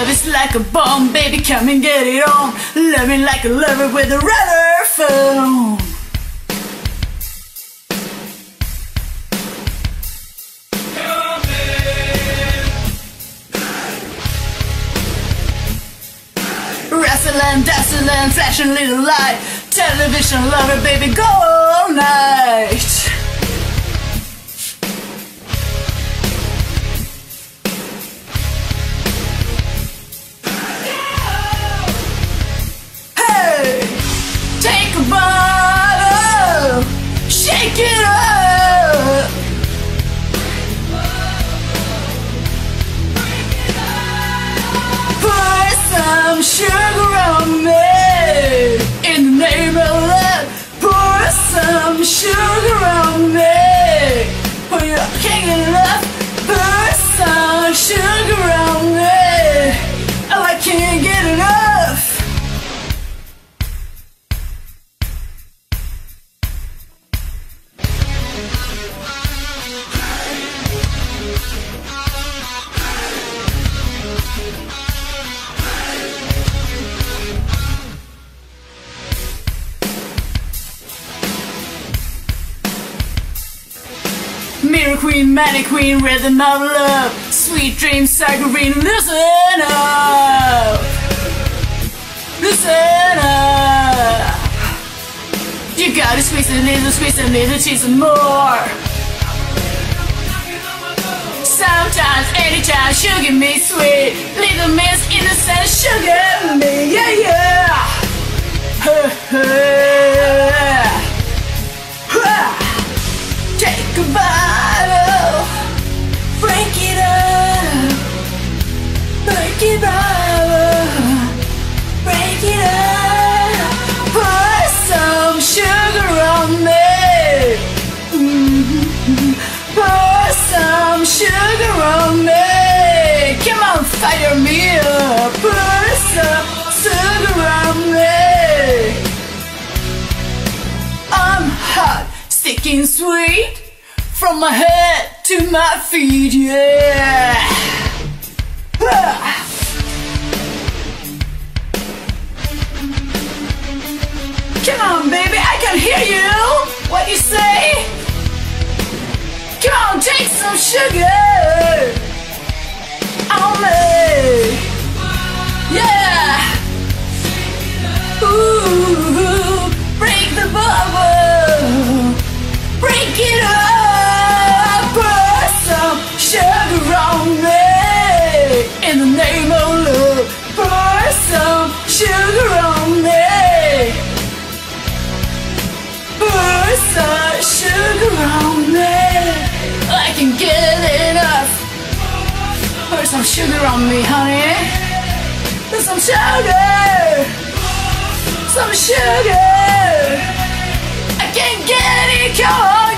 Love is like a bomb, baby, come and get it on. Loving like a lover with a rubber phone. Wrestling, dazzling, flashing little light. Television lover, baby, go all night. Hey, take a bottle, shake it up. Put some sugar on me. In the name of love, pour some sugar on me. When you're king of love, pour some sugar on me. Oh, I can't get enough. Mirror queen, mannequin, rhythm of love. Sweet dreams, saccharine, listen up. Listen up. You gotta squeeze a little, cheese and more. Sometimes, anytime, sugar me sweet. Little miss innocent, sugar me, yeah, yeah. Take a bottle, break it up, break it up, break it up. Pour some sugar on me. Pour some sugar on me. Come on, fire me up. Pour some sugar on me. I'm hot, sticking sweet, from my head to my feet, yeah. Come on, baby, I can hear you. What you say? Come on, take some sugar on me, yeah. Ooh, break the bubble, break it up, pour some sugar on me. In the name of love, pour some sugar on me. Pour some sugar on me. I can get enough. Pour some sugar on me, honey. Pour some sugar. Some sugar. I can't get it, come on.